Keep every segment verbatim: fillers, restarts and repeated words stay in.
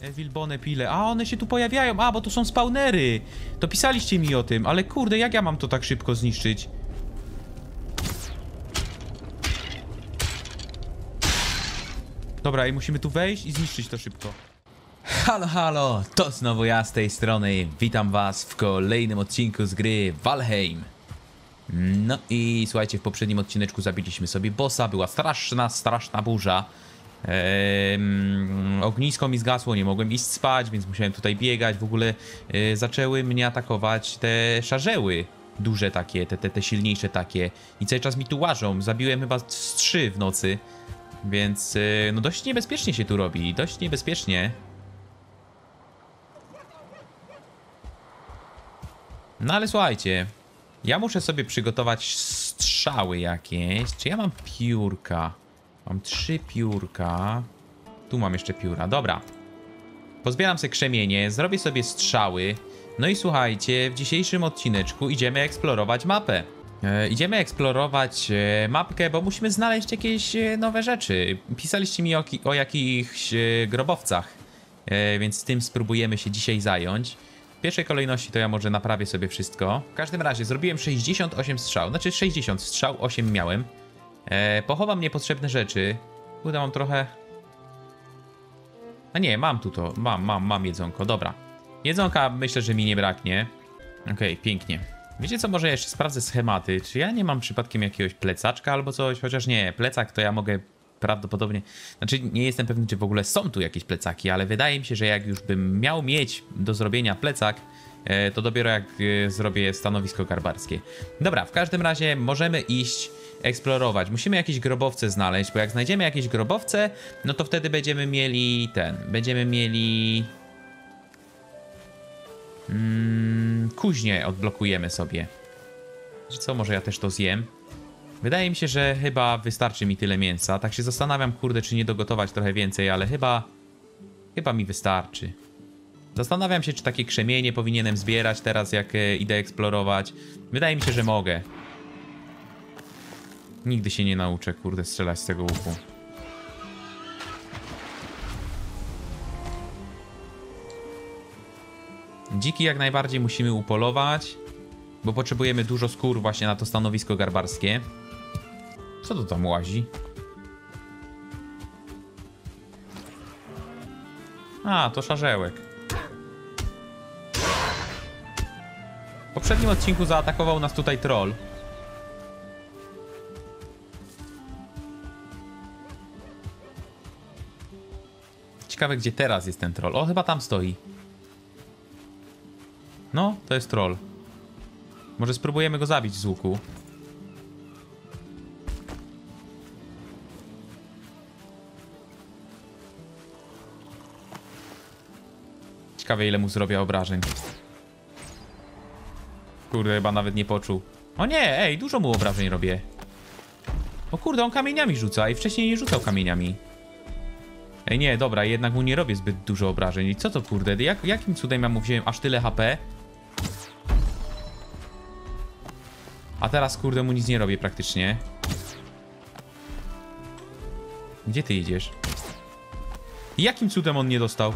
Wilbone pile. A, one się tu pojawiają. A, bo to są spawnery. To pisaliście mi o tym, ale kurde, jak ja mam to tak szybko zniszczyć? Dobra, i musimy tu wejść i zniszczyć to szybko. Halo, halo, to znowu ja z tej strony. Witam was w kolejnym odcinku z gry Valheim. No i słuchajcie, w poprzednim odcineczku zabiliśmy sobie bossa. Była straszna, straszna burza. Eee, ognisko mi zgasło, nie mogłem iść spać, więc musiałem tutaj biegać. W ogóle e, zaczęły mnie atakować te szarzeły. Duże takie, te, te, te silniejsze takie. I cały czas mi tu łażą. Zabiłem chyba z trzy w nocy. Więc e, no dość niebezpiecznie się tu robi. Dość niebezpiecznie. No ale słuchajcie, ja muszę sobie przygotować strzały jakieś. Czy ja mam piórka? Mam trzy piórka. Tu mam jeszcze pióra. Dobra. Pozbieram sobie krzemienie, zrobię sobie strzały. No i słuchajcie, w dzisiejszym odcineczku idziemy eksplorować mapę. E, idziemy eksplorować e, mapkę, bo musimy znaleźć jakieś e, nowe rzeczy. Pisaliście mi o, o jakichś e, grobowcach, e, więc tym spróbujemy się dzisiaj zająć. W pierwszej kolejności to ja może naprawię sobie wszystko. W każdym razie zrobiłem sześćdziesiąt osiem strzał. Znaczy sześćdziesiąt strzał, osiem miałem. E, pochowam niepotrzebne rzeczy. Uda mam trochę... A nie, mam tu to. Mam, mam, mam jedzonko. Dobra. Jedzonka myślę, że mi nie braknie. Okej, okay, pięknie. Wiecie co, może jeszcze sprawdzę schematy. Czy ja nie mam przypadkiem jakiegoś plecaczka albo coś? Chociaż nie, plecak to ja mogę prawdopodobnie... Znaczy nie jestem pewny, czy w ogóle są tu jakieś plecaki, ale wydaje mi się, że jak już bym miał mieć do zrobienia plecak, to dopiero jak zrobię stanowisko garbarskie. Dobra, w każdym razie możemy iść eksplorować. Musimy jakieś grobowce znaleźć, bo jak znajdziemy jakieś grobowce, no to wtedy będziemy mieli ten, będziemy mieli... Hmm, kuźnię odblokujemy sobie. Co, może ja też to zjem? Wydaje mi się, że chyba wystarczy mi tyle mięsa. Tak się zastanawiam, kurde, czy nie dogotować trochę więcej, ale chyba... Chyba mi wystarczy. Zastanawiam się, czy takie krzemienie powinienem zbierać teraz, jak e, idę eksplorować. Wydaje mi się, że mogę. Nigdy się nie nauczę, kurde, strzelać z tego łuku. Dziki jak najbardziej musimy upolować, bo potrzebujemy dużo skór właśnie na to stanowisko garbarskie. Co to tam łazi? A, to szarzełek. W poprzednim odcinku zaatakował nas tutaj troll. Ciekawe, gdzie teraz jest ten troll. O, chyba tam stoi. No, to jest troll. Może spróbujemy go zabić z łuku. Ciekawe, ile mu zrobię obrażeń. Kurde, chyba nawet nie poczuł. O nie, ej, dużo mu obrażeń robię. O kurde, on kamieniami rzuca i wcześniej nie rzucał kamieniami. Ej, nie, dobra, jednak mu nie robię zbyt dużo obrażeń. I co to, kurde, Jak, jakim cudem ja mu wziąłem aż tyle H P? A teraz, kurde, mu nic nie robię praktycznie. Gdzie ty idziesz? Jakim cudem on nie dostał?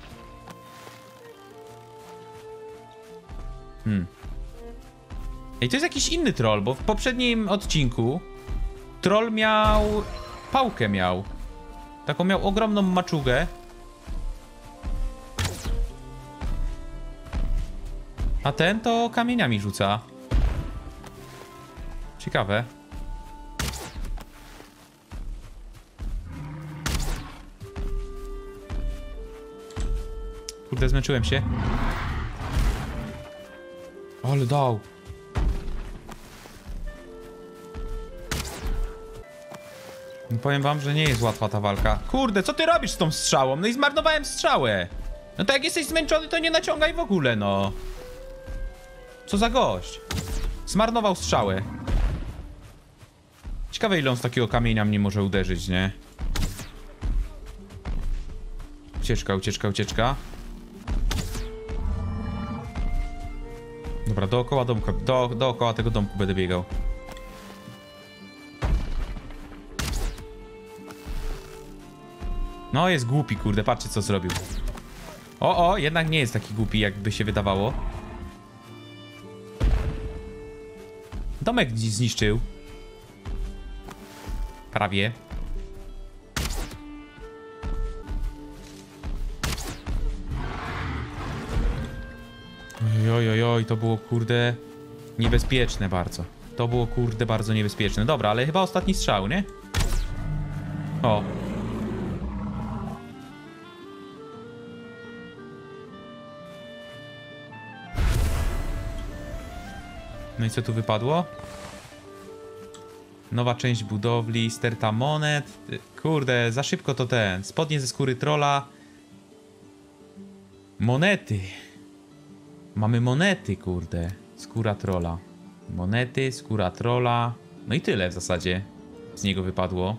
Hmm. Ej, to jest jakiś inny troll, bo w poprzednim odcinku troll miał... pałkę miał. Taką miał ogromną maczugę. A ten to kamieniami rzuca. Ciekawe. Kurde, zmęczyłem się. Ale dał. Powiem wam, że nie jest łatwa ta walka. Kurde, co ty robisz z tą strzałą? No i zmarnowałem strzałę. No to jak jesteś zmęczony, to nie naciągaj w ogóle, no. Co za gość. Zmarnował strzałę. Ciekawe, ile on z takiego kamienia mnie może uderzyć, nie? Ucieczka, ucieczka, ucieczka. Dobra, dookoła domku, do, dookoła tego domku będę biegał. No, jest głupi, kurde, patrzcie, co zrobił. O, o, jednak nie jest taki głupi, jakby się wydawało. Domek zniszczył. Prawie. Oj, oj, oj, to było kurde niebezpieczne bardzo. To było kurde bardzo niebezpieczne. Dobra, ale chyba ostatni strzał, nie? O. No i co tu wypadło? Nowa część budowli, sterta monet. Kurde, za szybko to ten. Spodnie ze skóry trolla. Monety. Mamy monety, kurde. Skóra trolla. Monety, skóra trolla. No i tyle w zasadzie z niego wypadło.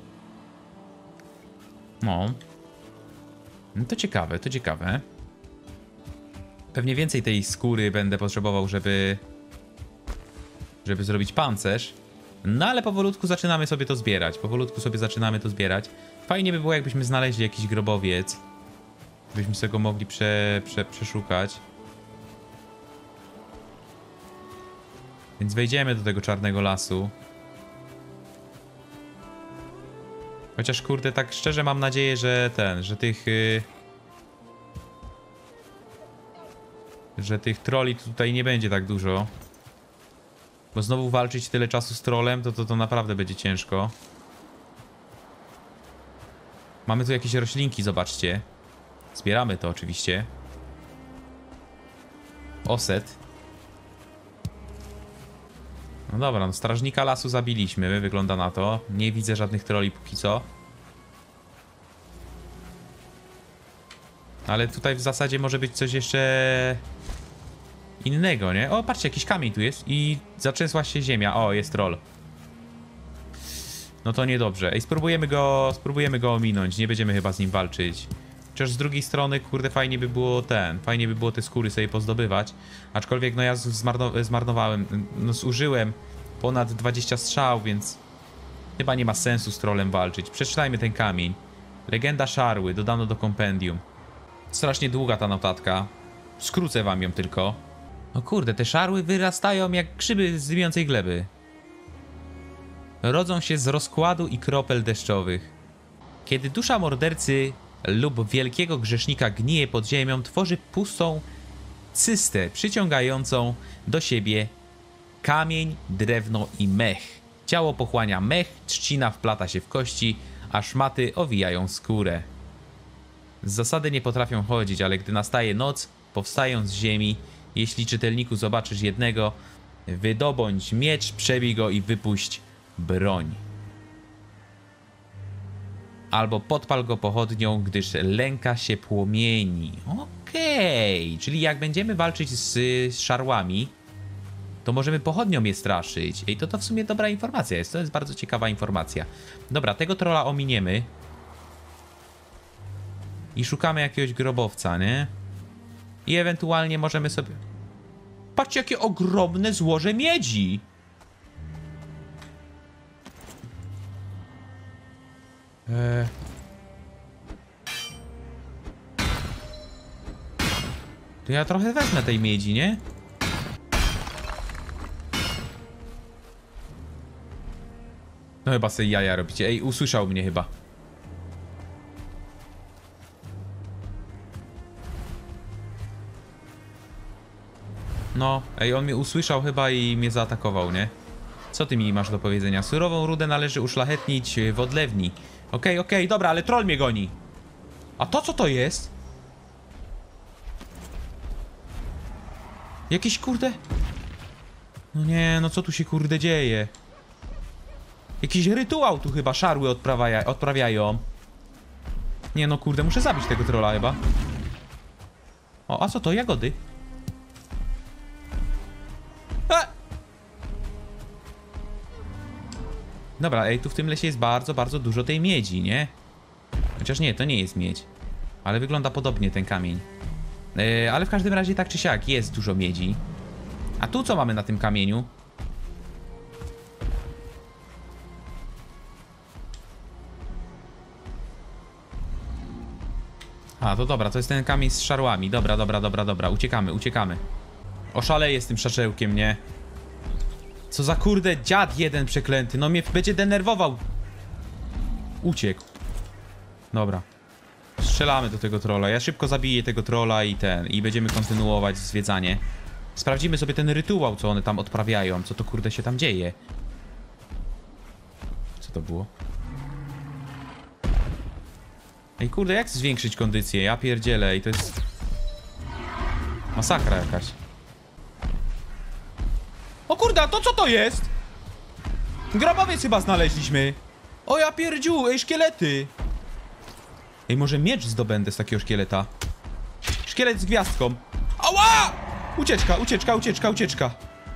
No. No to ciekawe, to ciekawe. Pewnie więcej tej skóry będę potrzebował, żeby... żeby zrobić pancerz. No ale powolutku zaczynamy sobie to zbierać. Powolutku sobie zaczynamy to zbierać. Fajnie by było, jakbyśmy znaleźli jakiś grobowiec. Byśmy sobie go mogli prze, prze, przeszukać. Więc wejdziemy do tego czarnego lasu. Chociaż kurde, tak szczerze mam nadzieję, że ten, że tych... Yy, że tych trolli tutaj nie będzie tak dużo. Bo znowu walczyć tyle czasu z trollem, to, to to naprawdę będzie ciężko. Mamy tu jakieś roślinki, zobaczcie. Zbieramy to oczywiście. Oset. No dobra, no strażnika lasu zabiliśmy, wygląda na to. Nie widzę żadnych trolli póki co. Ale tutaj w zasadzie może być coś jeszcze innego, nie? O, patrzcie, jakiś kamień tu jest i zatrzęsła się ziemia. O, jest troll. No to niedobrze. Ej, spróbujemy go, spróbujemy go ominąć. Nie będziemy chyba z nim walczyć. Chociaż z drugiej strony, kurde, fajnie by było ten, fajnie by było te skóry sobie pozdobywać. Aczkolwiek, no ja zmarno, zmarnowałem, no zużyłem ponad dwadzieścia strzał, więc chyba nie ma sensu z trollem walczyć. Przeczytajmy ten kamień. Legenda szarły, dodano do kompendium. Strasznie długa ta notatka. Skrócę wam ją tylko. No kurde, te szarły wyrastają jak grzyby z dymiącej gleby. Rodzą się z rozkładu i kropel deszczowych. Kiedy dusza mordercy lub wielkiego grzesznika gnije pod ziemią, tworzy pustą cystę przyciągającą do siebie kamień, drewno i mech. Ciało pochłania mech, trzcina wplata się w kości, a szmaty owijają skórę. Z zasady nie potrafią chodzić, ale gdy nastaje noc, powstają z ziemi. Jeśli czytelniku zobaczysz jednego, wydobądź miecz, przebij go i wypuść broń. Albo podpal go pochodnią, gdyż lęka się płomieni. Okej, okay. Czyli jak będziemy walczyć z, z szarłami, to możemy pochodnią je straszyć. Ej, to to w sumie dobra informacja jest. To jest bardzo ciekawa informacja. Dobra, tego trolla ominiemy. I szukamy jakiegoś grobowca, nie? I ewentualnie możemy sobie... Patrzcie, jakie ogromne złoże miedzi! Eee... To ja trochę wezmę tej miedzi, nie? No chyba sobie jaja robicie. Ej, usłyszał mnie chyba. No, ej, on mnie usłyszał chyba i mnie zaatakował, nie? Co ty mi masz do powiedzenia? Surową rudę należy uszlachetnić w odlewni. Okej, okay, okej, okay, dobra, ale troll mnie goni. A to co to jest? Jakiś kurde... No nie, no co tu się kurde dzieje? Jakiś rytuał tu chyba szarły odprawia odprawiają. Nie no kurde, muszę zabić tego trolla chyba. O, a co to? Jagody? A! Dobra, ej, tu w tym lesie jest bardzo, bardzo dużo tej miedzi, nie? Chociaż nie, to nie jest miedź. Ale wygląda podobnie ten kamień. Yy, ale w każdym razie tak czy siak jest dużo miedzi. A tu co mamy na tym kamieniu? A, to dobra, to jest ten kamień z szarłami. Dobra, dobra, dobra, dobra. Uciekamy, uciekamy. Oszaleję z tym szaszzełkiem, nie? Co za kurde dziad jeden przeklęty. No mnie będzie denerwował. Uciekł. Dobra. Strzelamy do tego trolla. Ja szybko zabiję tego trolla i ten. I będziemy kontynuować zwiedzanie. Sprawdzimy sobie ten rytuał, co one tam odprawiają. Co to kurde się tam dzieje. Co to było? Ej kurde, jak zwiększyć kondycję? Ja pierdzielę i to jest... masakra jakaś. O kurde, a to co to jest? Grobowiec chyba znaleźliśmy. O ja pierdziu, ej szkielety. Ej, może miecz zdobędę z takiego szkieleta. Szkielet z gwiazdką. Ała! Ucieczka, ucieczka, ucieczka, ucieczka.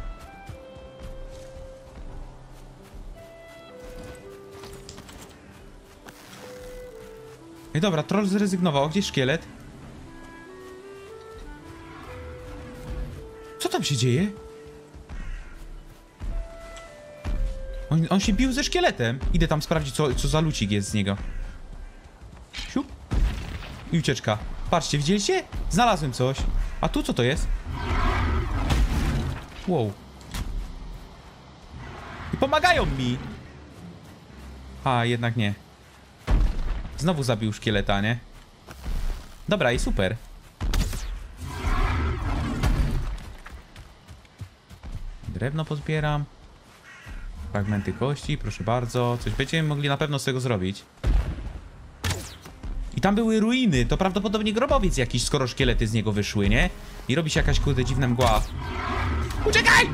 Ej, dobra, troll zrezygnował. Gdzie szkielet? Co tam się dzieje? On, on się bił ze szkieletem. Idę tam sprawdzić, co, co za lucik jest z niego. Siup. I ucieczka. Patrzcie, widzieliście? Znalazłem coś. A tu co to jest? Wow. I pomagają mi. A, jednak nie. Znowu zabił szkieleta, nie? Dobra, i super. Drewno pozbieram. Fragmenty kości, proszę bardzo. Coś będziemy mogli na pewno z tego zrobić. I tam były ruiny. To prawdopodobnie grobowiec jakiś, skoro szkielety z niego wyszły, nie? I robi się jakaś kurde dziwna mgła. Uciekaj!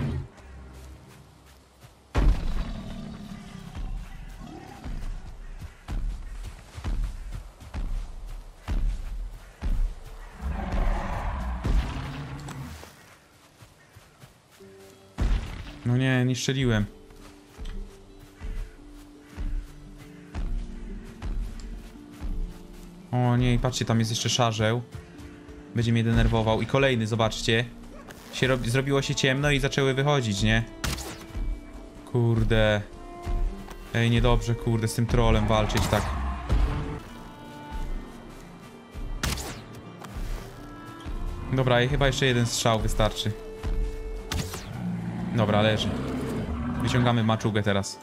No nie, nie strzeliłem. O nie, patrzcie, tam jest jeszcze szarzeł. Będzie mnie denerwował. I kolejny, zobaczcie. Się robi, zrobiło się ciemno i zaczęły wychodzić, nie? Kurde. Ej, niedobrze, kurde, z tym trollem walczyć tak. Dobra, i chyba jeszcze jeden strzał wystarczy. Dobra, leży. Wyciągamy maczugę teraz.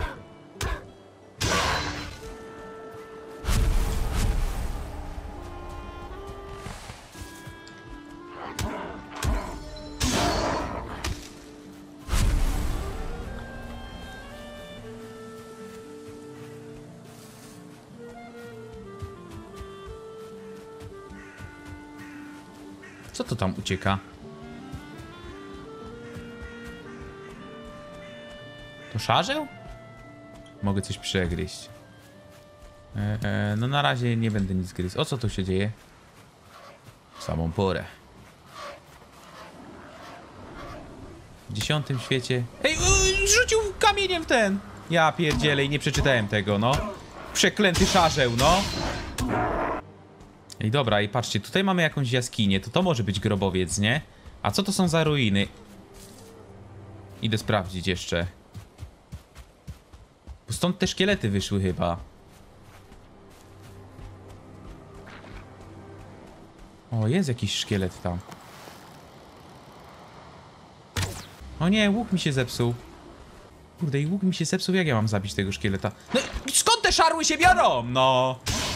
Co to tam ucieka? To szarzeł? Mogę coś przegryźć. E, e, no na razie nie będę nic gryźć. O co tu się dzieje? W samą porę. W dziesiątym świecie... Ej, yy, rzucił kamieniem w ten! Ja pierdzielę i nie przeczytałem tego, no. Przeklęty szarzeł, no. Ej, dobra, i patrzcie, tutaj mamy jakąś jaskinię. To to może być grobowiec, nie? A co to są za ruiny? Idę sprawdzić jeszcze. Bo stąd te szkielety wyszły chyba. O, jest jakiś szkielet tam. O nie, łuk mi się zepsuł. Kurde, i łuk mi się zepsuł. Jak ja mam zabić tego szkieleta? No, skąd te szarły się biorą? No.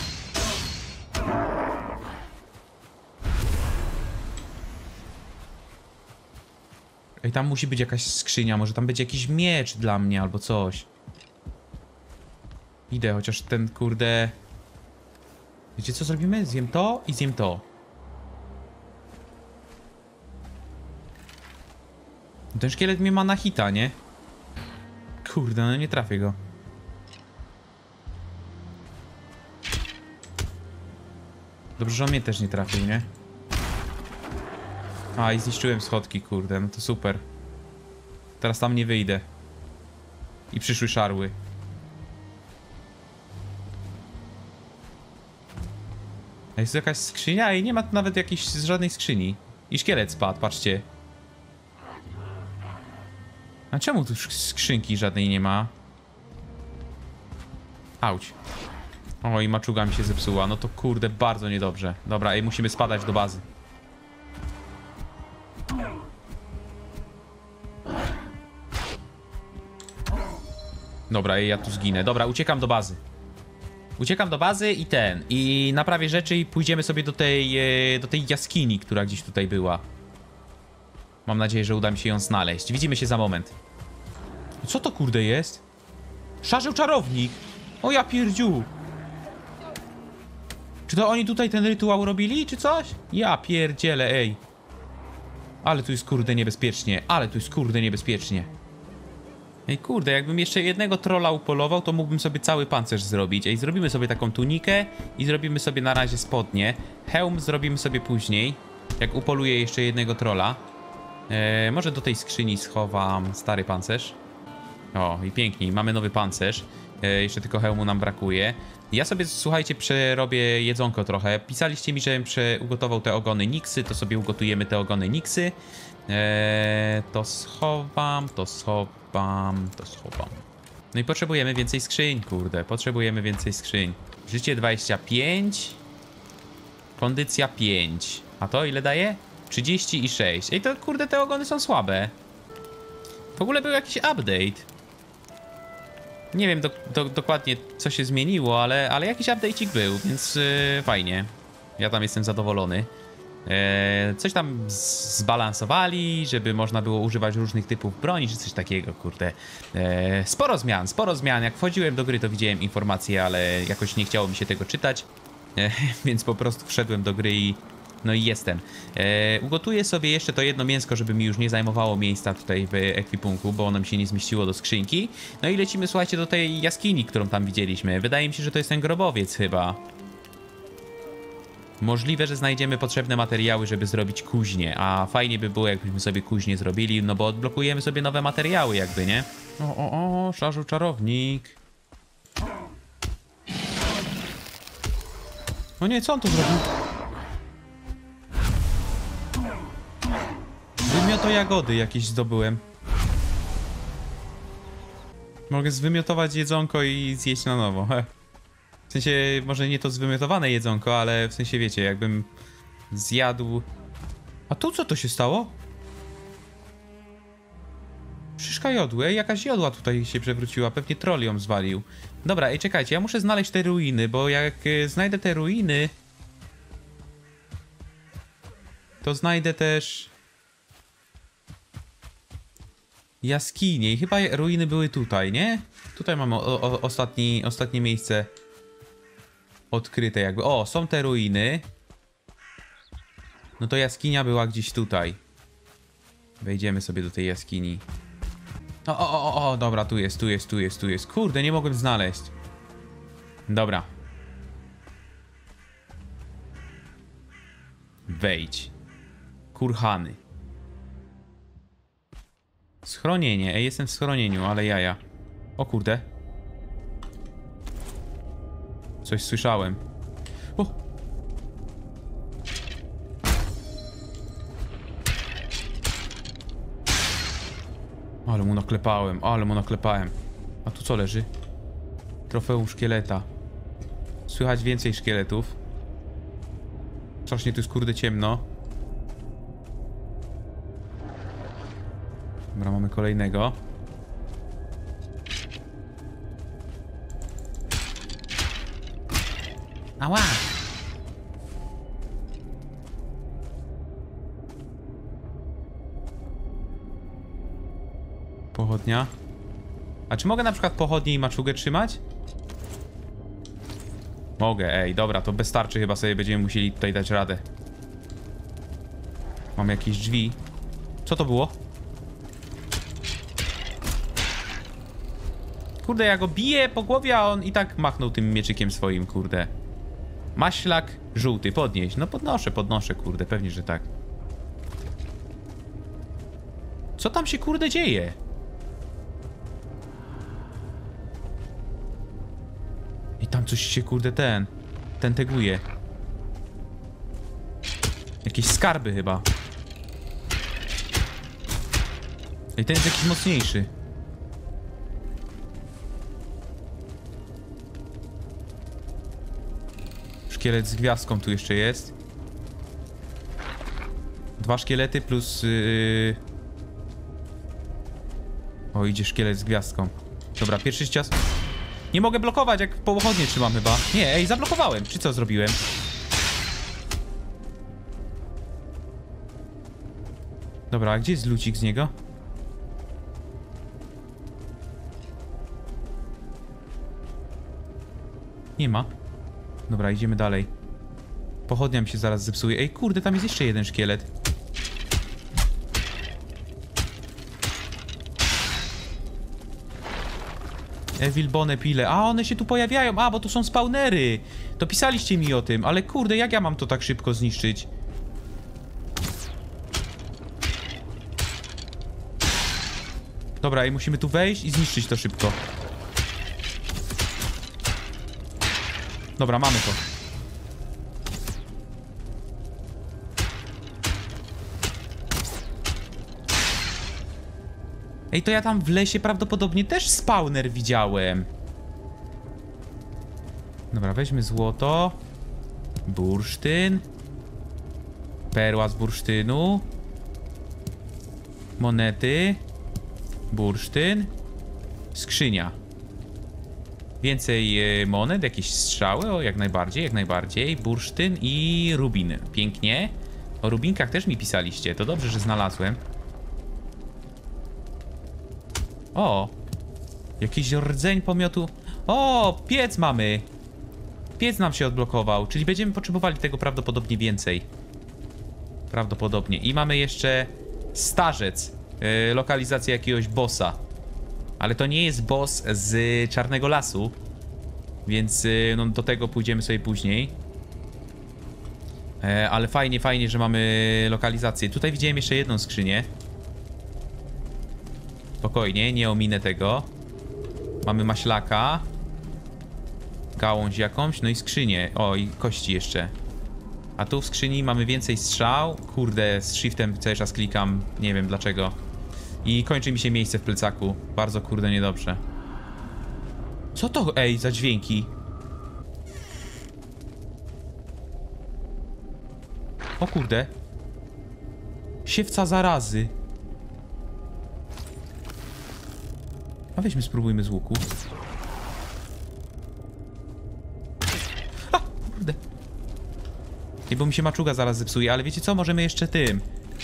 Ej, tam musi być jakaś skrzynia. Może tam będzie jakiś miecz dla mnie albo coś. Idę, chociaż ten kurde... Wiecie co zrobimy? Zjem to i zjem to. Ten szkielet mnie ma na hita, nie? Kurde, no nie trafię go. Dobrze, że on mnie też nie trafił, nie? A, i zniszczyłem schodki, kurde, no to super. Teraz tam nie wyjdę. I przyszły szarły. Jest jakaś skrzynia i nie ma tu nawet jakiejś z żadnej skrzyni. I szkielet spadł, patrzcie. A czemu tu skrzynki żadnej nie ma? Auć. O, i maczuga mi się zepsuła. No to kurde, bardzo niedobrze. Dobra, ej, musimy spadać do bazy. Dobra, ej, ja tu zginę. Dobra, uciekam do bazy. Uciekam do bazy i ten. I naprawię rzeczy i pójdziemy sobie do tej, do tej jaskini, która gdzieś tutaj była. Mam nadzieję, że uda mi się ją znaleźć. Widzimy się za moment. Co to kurde jest? Szarzył czarownik. O ja pierdziu. Czy to oni tutaj ten rytuał robili, czy coś? Ja pierdzielę, ej. Ale tu jest kurde niebezpiecznie. Ale tu jest kurde niebezpiecznie. Ej kurde, jakbym jeszcze jednego trolla upolował, to mógłbym sobie cały pancerz zrobić. Ej, zrobimy sobie taką tunikę i zrobimy sobie na razie spodnie. Hełm zrobimy sobie później, jak upoluję jeszcze jednego trolla. Eee, może do tej skrzyni schowam stary pancerz. O, i pięknie, mamy nowy pancerz. Eee, jeszcze tylko hełmu nam brakuje. Ja sobie, słuchajcie, przerobię jedzonko trochę. Pisaliście mi, żebym ugotował te ogony Nixy, to sobie ugotujemy te ogony Nixy. Eee, to schowam, to schowam, to schowam. No i potrzebujemy więcej skrzyń, kurde. Potrzebujemy więcej skrzyń. Życie dwadzieścia pięć. Kondycja pięć. A to ile daje? trzydzieści sześć. Ej, to kurde, te ogony są słabe. W ogóle był jakiś update. Nie wiem do, do, dokładnie co się zmieniło, ale, ale jakiś update'ik był, więc yy, fajnie. Ja tam jestem zadowolony. Eee, coś tam zbalansowali, żeby można było używać różnych typów broni, czy coś takiego, kurde. Eee, sporo zmian, sporo zmian. Jak wchodziłem do gry, to widziałem informacje, ale jakoś nie chciało mi się tego czytać. Eee, więc po prostu wszedłem do gry i no i jestem. Eee, ugotuję sobie jeszcze to jedno mięsko, żeby mi już nie zajmowało miejsca tutaj w ekwipunku, bo ono mi się nie zmieściło do skrzynki. No i lecimy, słuchajcie, do tej jaskini, którą tam widzieliśmy. Wydaje mi się, że to jest ten grobowiec chyba. Możliwe, że znajdziemy potrzebne materiały, żeby zrobić kuźnię, a fajnie by było, jakbyśmy sobie kuźnię zrobili, no bo odblokujemy sobie nowe materiały jakby, nie? O, o, o, szarzył czarownik. O nie, co on tu zrobił? Wymioto jagody jakieś zdobyłem. Mogę zwymiotować jedzonko i zjeść na nowo. W sensie, może nie to zwymiotowane jedzonko, ale w sensie, wiecie, jakbym zjadł... A tu co to się stało? Szyszka jodły, ej, jakaś jodła tutaj się przewróciła, pewnie troll ją zwalił. Dobra, ej, czekajcie, ja muszę znaleźć te ruiny, bo jak y, znajdę te ruiny... To znajdę też... jaskinie i chyba ruiny były tutaj, nie? Tutaj mamy o, o, ostatni, ostatnie miejsce odkryte jakby. O, są te ruiny. No to jaskinia była gdzieś tutaj. Wejdziemy sobie do tej jaskini. O, o, o, o, dobra, tu jest, tu jest, tu jest, tu jest. Kurde, nie mogłem znaleźć. Dobra. Wejdź. Kurhany. Schronienie. Ej, jestem w schronieniu, ale jaja. O kurde. Coś słyszałem. O! Ale mu naklepałem, ale mu naklepałem. A tu co leży? Trofeum szkieleta. Słychać więcej szkieletów. Strasznie tu jest kurde ciemno. Dobra, mamy kolejnego. Ała! Pochodnia. A czy mogę na przykład pochodnię i maczugę trzymać? Mogę, ej, dobra, to bez tarczy chyba sobie będziemy musieli tutaj dać radę. Mam jakieś drzwi. Co to było? Kurde, ja go biję po głowie, a on i tak machnął tym mieczykiem swoim, kurde. Maślak żółty, podnieś. No podnoszę, podnoszę, kurde, pewnie, że tak. Co tam się, kurde, dzieje? I tam coś się, kurde, ten... ten teguje. Jakieś skarby chyba. I ten jest jakiś mocniejszy. Szkielet z gwiazdką tu jeszcze jest. Dwa szkielety plus... Yy... O, idzie szkielet z gwiazdką. Dobra, pierwszy cios. Nie mogę blokować, jak pochodnie trzymam chyba. Nie, ej, zablokowałem. Czy co zrobiłem? Dobra, a gdzie jest lucik z niego? Nie ma. Dobra, idziemy dalej. Pochodnia mi się zaraz zepsuje. Ej, kurde, tam jest jeszcze jeden szkielet. Evil Bone Pile. A, one się tu pojawiają. A, bo tu są spawnery. To pisaliście mi o tym. Ale kurde, jak ja mam to tak szybko zniszczyć? Dobra, i musimy tu wejść i zniszczyć to szybko. Dobra, mamy to. Ej, to ja tam w lesie prawdopodobnie też spawner widziałem. Dobra, weźmy złoto. Bursztyn. Perła z bursztynu. Monety. Bursztyn. Skrzynia. Więcej e, monet, jakieś strzały, o jak najbardziej, jak najbardziej. Bursztyn i rubin. Pięknie. O rubinkach też mi pisaliście, to dobrze, że znalazłem. O! Jakiś rdzeń pomiotu. O! Piec mamy! Piec nam się odblokował, czyli będziemy potrzebowali tego prawdopodobnie więcej. Prawdopodobnie. I mamy jeszcze starzec. Yy, lokalizację jakiegoś bossa. Ale to nie jest boss z Czarnego Lasu. Więc yy, no, do tego pójdziemy sobie później. Yy, ale fajnie, fajnie, że mamy lokalizację. Tutaj widziałem jeszcze jedną skrzynię. Spokojnie, nie ominę tego. Mamy maślaka. Gałąź jakąś, no i skrzynię. O, i kości jeszcze. A tu w skrzyni mamy więcej strzał. Kurde, z shiftem cały czas klikam. Nie wiem dlaczego. I kończy mi się miejsce w plecaku. Bardzo kurde niedobrze. Co to, ej, za dźwięki? O kurde. Siewca zarazy. A weźmy, spróbujmy z łuku. A, kurde. Nie, bo mi się maczuga zaraz zepsuje, ale wiecie co? Możemy jeszcze tym.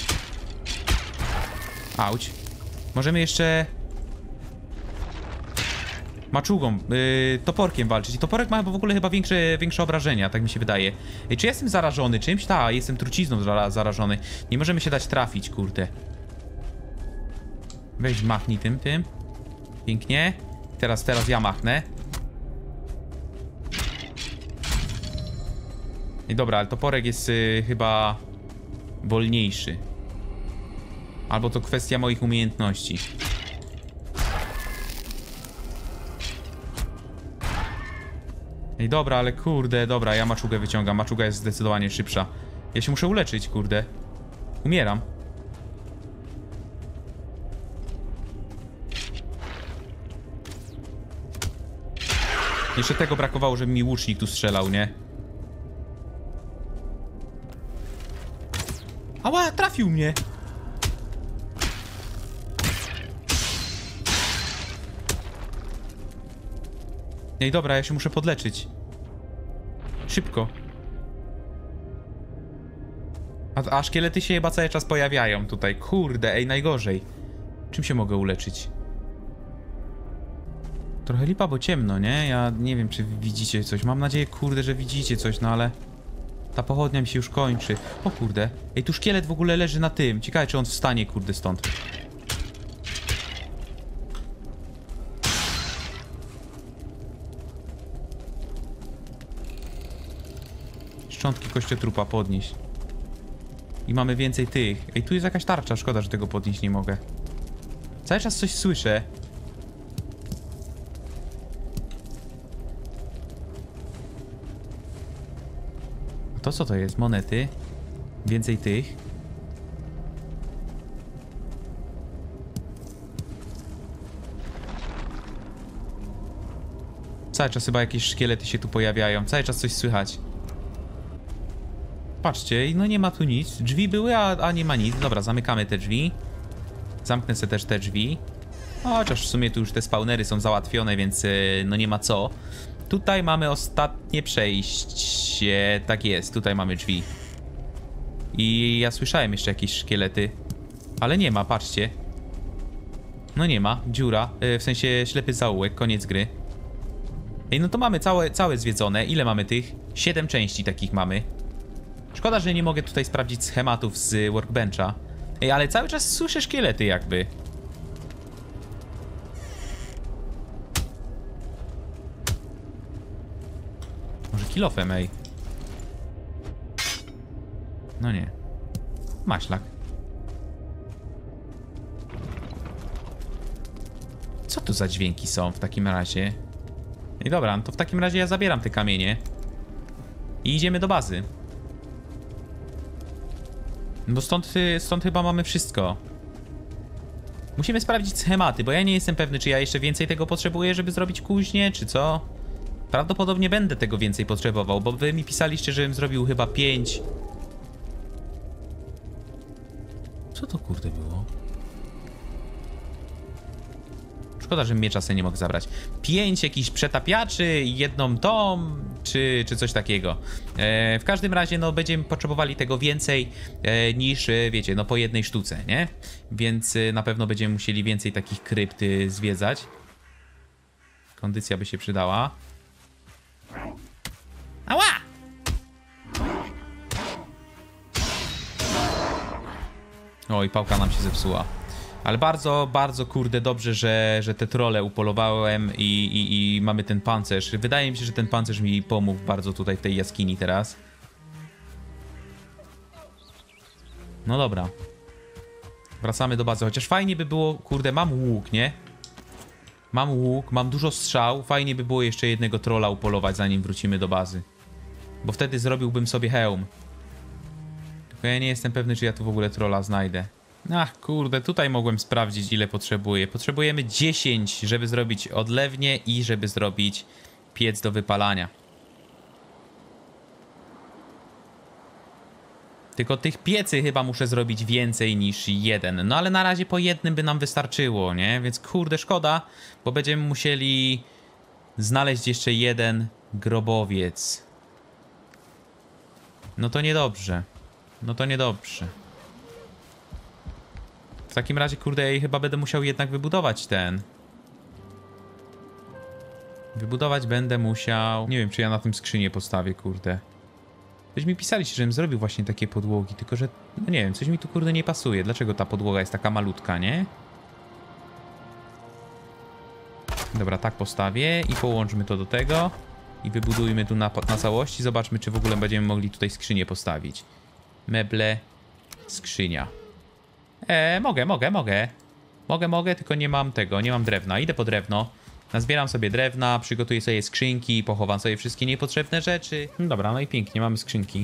Auć. Możemy jeszcze... maczugą, yy, toporkiem walczyć. I toporek ma w ogóle chyba większe, większe obrażenia, tak mi się wydaje. Ej, czy jestem zarażony czymś? Ta, jestem trucizną zara zarażony. Nie możemy się dać trafić, kurde. Weź machnij tym, tym. Pięknie. Teraz, teraz ja machnę. I dobra, ale toporek jest yy, chyba wolniejszy. Albo to kwestia moich umiejętności. Ej, dobra, ale kurde, dobra, ja maczugę wyciągam. Maczuga jest zdecydowanie szybsza. Ja się muszę uleczyć, kurde. Umieram. Jeszcze tego brakowało, żeby mi łucznik tu strzelał, nie? Ała, trafił mnie! Ej, dobra, ja się muszę podleczyć. Szybko. A, a szkielety się chyba cały czas pojawiają tutaj. Kurde, ej, najgorzej. Czym się mogę uleczyć? Trochę lipa, bo ciemno, nie? Ja nie wiem, czy widzicie coś. Mam nadzieję, kurde, że widzicie coś, no ale... ta pochodnia mi się już kończy. O kurde. Ej, tu szkielet w ogóle leży na tym. Ciekawe, czy on wstanie, kurde, stąd. Szczątki kościotrupa podnieść. I mamy więcej tych. Ej, tu jest jakaś tarcza. Szkoda, że tego podnieść nie mogę. Cały czas coś słyszę. A to co to jest? Monety. Więcej tych. Cały czas chyba jakieś szkielety się tu pojawiają. Cały czas coś słychać. Patrzcie, no nie ma tu nic. Drzwi były, a, a nie ma nic. Dobra, zamykamy te drzwi. Zamknę sobie też te drzwi. Chociaż w sumie tu już te spawnery są załatwione, więc yy, no nie ma co. Tutaj mamy ostatnie przejście. Tak jest, tutaj mamy drzwi. I ja słyszałem jeszcze jakieś szkielety. Ale nie ma, patrzcie. No nie ma, dziura. Yy, w sensie ślepy zaułek, koniec gry. Ej, no to mamy całe, całe zwiedzone. Ile mamy tych? Siedem części takich mamy. Szkoda, że nie mogę tutaj sprawdzić schematów z workbencha. Ej, ale cały czas słyszę szkielety jakby. Może kilofem, ej. No nie. Maślak. Co tu za dźwięki są w takim razie? I dobra, no to w takim razie ja zabieram te kamienie. I idziemy do bazy. Bo stąd, stąd chyba mamy wszystko. Musimy sprawdzić schematy, bo ja nie jestem pewny, czy ja jeszcze więcej tego potrzebuję, żeby zrobić kuźnię, czy co? Prawdopodobnie będę tego więcej potrzebował, bo wy mi pisaliście, żebym zrobił chyba pięć. Co to kurde było? Szkoda, że miecza sobie nie mógł zabrać. Pięć jakichś przetapiaczy, jedną tą, czy, czy coś takiego. E, w każdym razie, no, będziemy potrzebowali tego więcej e, niż, e, wiecie, no po jednej sztuce, nie? Więc e, na pewno będziemy musieli więcej takich krypt e, zwiedzać. Kondycja by się przydała. Ała! Oj, pałka nam się zepsuła. Ale bardzo, bardzo kurde dobrze, że, że te trolle upolowałem i, i, i mamy ten pancerz. Wydaje mi się, że ten pancerz mi pomógł bardzo tutaj w tej jaskini teraz. No dobra. Wracamy do bazy, chociaż fajnie by było, kurde, mam łuk, nie? Mam łuk, mam dużo strzał, fajnie by było jeszcze jednego trolla upolować, zanim wrócimy do bazy. Bo wtedy zrobiłbym sobie hełm. Tylko ja nie jestem pewny, czy ja tu w ogóle trolla znajdę. Ach, kurde, tutaj mogłem sprawdzić, ile potrzebuję. Potrzebujemy dziesięć, żeby zrobić odlewnię i żeby zrobić piec do wypalania. Tylko tych piecy chyba muszę zrobić więcej niż jeden. No ale na razie po jednym by nam wystarczyło, nie? Więc kurde, szkoda, bo będziemy musieli znaleźć jeszcze jeden grobowiec. No to niedobrze. No to niedobrze. W takim razie, kurde, ja chyba będę musiał jednak wybudować ten. Wybudować będę musiał... Nie wiem, czy ja na tym skrzynię postawię, kurde. Coś mi pisaliście, żebym zrobił właśnie takie podłogi, tylko że... No nie wiem, coś mi tu, kurde, nie pasuje. Dlaczego ta podłoga jest taka malutka, nie? Dobra, tak postawię i połączmy to do tego. I wybudujmy tu na, na całości. Zobaczmy, czy w ogóle będziemy mogli tutaj skrzynię postawić. Meble, skrzynia. Eee, mogę, mogę, mogę. Mogę, mogę, tylko nie mam tego, nie mam drewna. Idę po drewno. Nazbieram sobie drewna, przygotuję sobie skrzynki, pochowam sobie wszystkie niepotrzebne rzeczy. No dobra, no i pięknie, mamy skrzynki.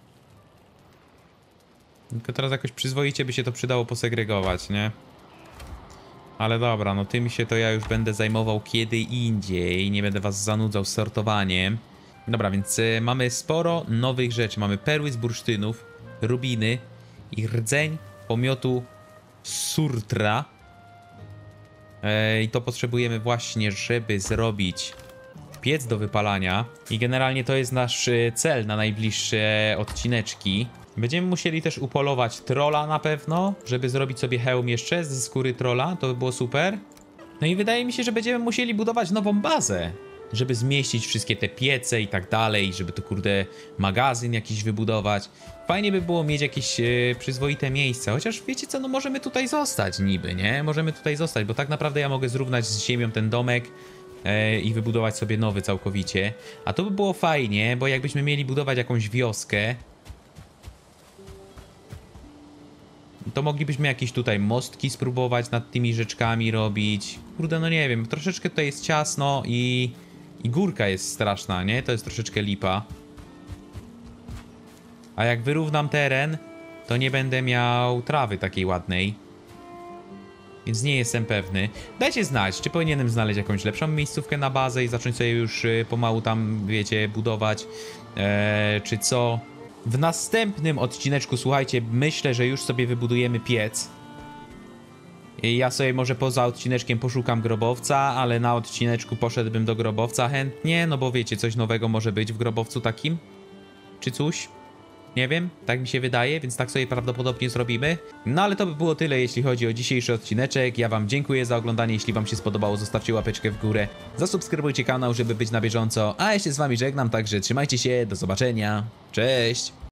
Tylko teraz jakoś przyzwoicie by się to przydało posegregować, nie? Ale dobra, no tym się to ja już będę zajmował kiedy indziej. Nie będę was zanudzał sortowaniem. Dobra, więc y, mamy sporo nowych rzeczy. Mamy perły z bursztynów, rubiny i rdzeń pomiotu surtra. I to potrzebujemy właśnie, żeby zrobić piec do wypalania. I generalnie to jest nasz cel na najbliższe odcineczki. Będziemy musieli też upolować trolla na pewno, żeby zrobić sobie hełm jeszcze ze skóry trolla. To by było super. No i wydaje mi się, że będziemy musieli budować nową bazę, żeby zmieścić wszystkie te piece i tak dalej, żeby tu, kurde, magazyn jakiś wybudować. Fajnie by było mieć jakieś e, przyzwoite miejsca, chociaż wiecie co, no możemy tutaj zostać niby, nie? Możemy tutaj zostać, bo tak naprawdę ja mogę zrównać z ziemią ten domek e, i wybudować sobie nowy całkowicie. A to by było fajnie, bo jakbyśmy mieli budować jakąś wioskę, to moglibyśmy jakieś tutaj mostki spróbować nad tymi rzeczkami robić. Kurde, no nie wiem, troszeczkę tutaj jest ciasno i... I górka jest straszna, nie? To jest troszeczkę lipa. A jak wyrównam teren, to nie będę miał trawy takiej ładnej. Więc nie jestem pewny. Dajcie znać, czy powinienem znaleźć jakąś lepszą miejscówkę na bazę i zacząć sobie już y, pomału tam, wiecie, budować. Eee, czy co? W następnym odcineczku, słuchajcie, myślę, że już sobie wybudujemy piec. I ja sobie może poza odcineczkiem poszukam grobowca, ale na odcineczku poszedłbym do grobowca chętnie, no bo wiecie, coś nowego może być w grobowcu takim. Czy coś? Nie wiem, tak mi się wydaje, więc tak sobie prawdopodobnie zrobimy. No ale to by było tyle, jeśli chodzi o dzisiejszy odcineczek. Ja wam dziękuję za oglądanie, jeśli wam się spodobało, zostawcie łapeczkę w górę. Zasubskrybujcie kanał, żeby być na bieżąco, a ja się z wami żegnam, także trzymajcie się, do zobaczenia, cześć!